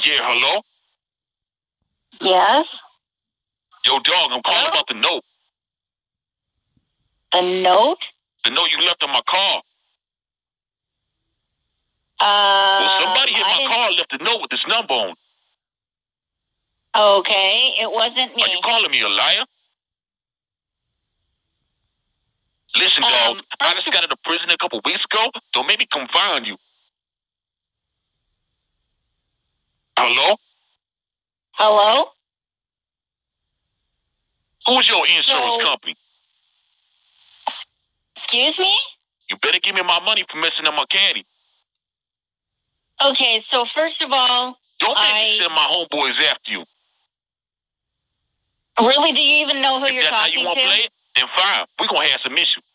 Yeah, hello? Yes? Yo, dog, I'm calling about the note. The note? The note you left on my car. Well, somebody hit my car and left a note with this number on. Okay, it wasn't me. Are you calling me a liar? Listen, dog, I just got out of prison a couple weeks ago. Don't make me come find you. Hello? Hello? Who's your insurance company? Excuse me? You better give me my money for messing up my caddy. Okay, so first of all, don't make me send my homeboys after you. Really? Do you even know who you're talking to? If that's how you want to play it, then fine. We're going to have some issues.